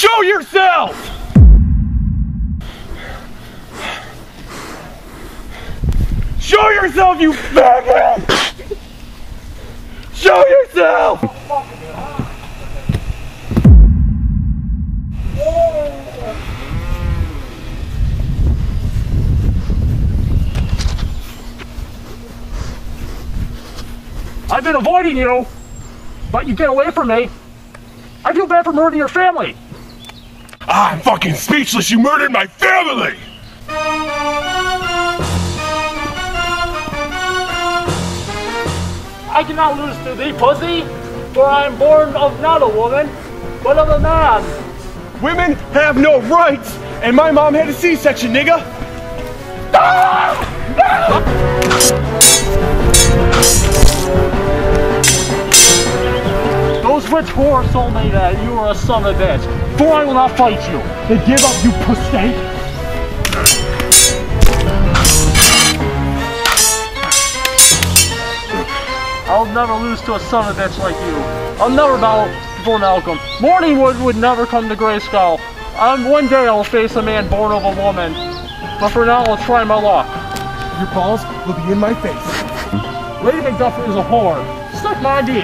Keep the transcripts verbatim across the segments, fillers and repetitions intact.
Show yourself! Show yourself, you faggot! Show yourself! I've been avoiding you, but you get away from me. I feel bad for murdering your family. I'm fucking speechless. You murdered my family! I cannot lose to thee, pussy, for I am born of not a woman, but of a man. Women have no rights, and my mom had a C-section, nigga. Ah! Ah! Those rich whores told me that you were a son of a bitch, for I will not fight you. Then give up, you pussy. I'll never lose to a son of a bitch like you. I'll never bow before Malcolm. Morningwood would never come to Grayskull. Um, one day I'll face a man born of a woman. But for now, I'll try my luck. Your balls will be in my face. Lady Macbeth is a whore. Suck my dick.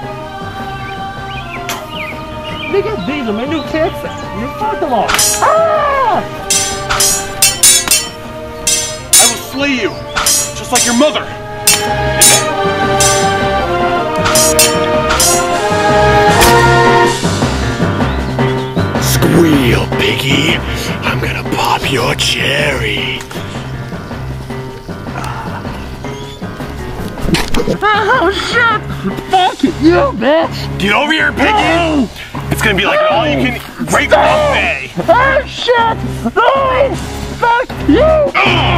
Nigga, these are my new kids. You fuck them all. Ah! I will slay you, just like your mother. Squeal, piggy. I'm gonna pop your cherry. Oh shit! Fuck you, bitch! Get over here, piggy! No! It's gonna be like an all-you-can rape buffet. Oh shit! No! Fuck you!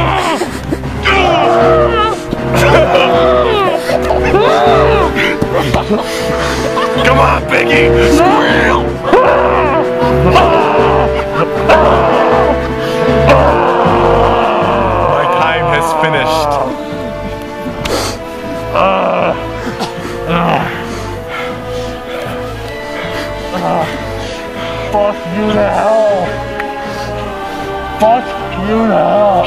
Come on, piggy! Squeal! My time has finished. Uh, uh, uh, fuck you to hell! Fuck you to hell!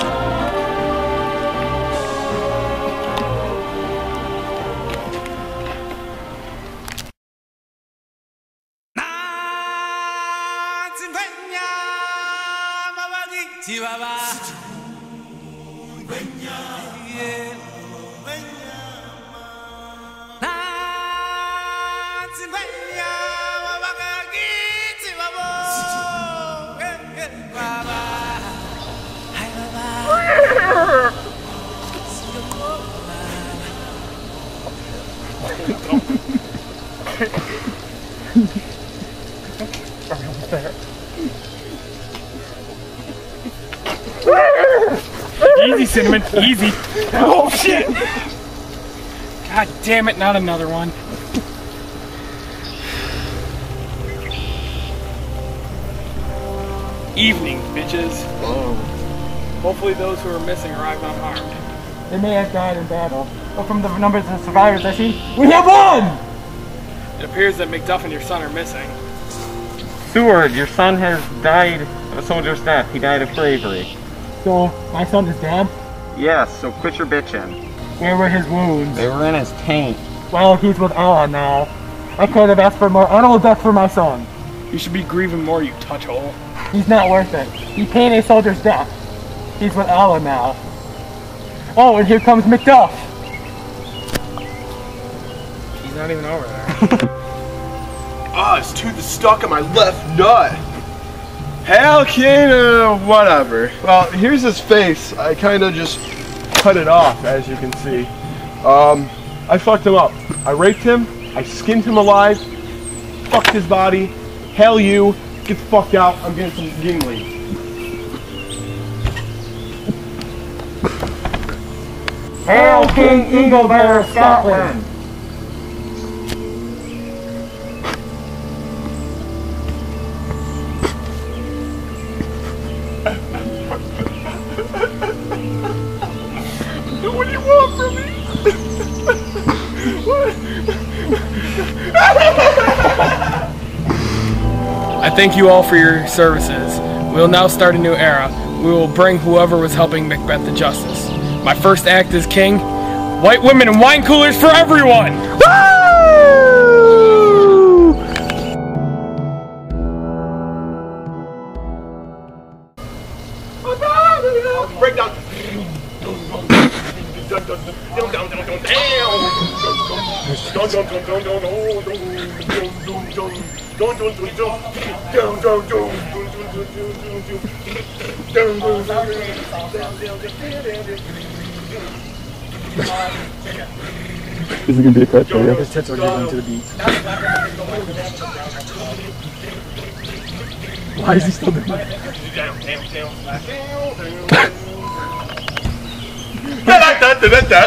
Easy, Cinnamon, easy. Oh shit! God damn it, not another one. Evening, bitches. Oh. Hopefully those who are missing arrived unharmed. They may have died in battle, but from the numbers of survivors I see, we have won! It appears that Macduff and your son are missing. Seward, your son has died of a soldier's death. He died of bravery. So, my son is dead? Yes, so quit your bitching. Where were his wounds? They were in his taint. Well, he's with Allah now. I could have asked for more honorable death for my son. You should be grieving more, you touch-hole. He's not worth it. He paid a soldier's death. He's with Allah now. Oh, and here comes Macduff. He's not even over there. Ah, oh, it's tooth is stuck in my left nut. Hell, uh, whatever. Well, here's his face. I kind of just cut it off, as you can see. Um, I fucked him up. I raped him. I skinned him alive. Fucked his body. Hell you. Get the fuck out. I'm getting some Gingling. Hail King Eaglebearer of Scotland! What do you want from me? What? I I thank you all for your services. We will now start a new era. We will bring whoever was helping Macbeth to justice. My first act as king, white women and wine coolers for everyone! Break down. Is it gonna be a cut for you? His tits are giggling to the beat. Why is he still doing that? Da da da da da.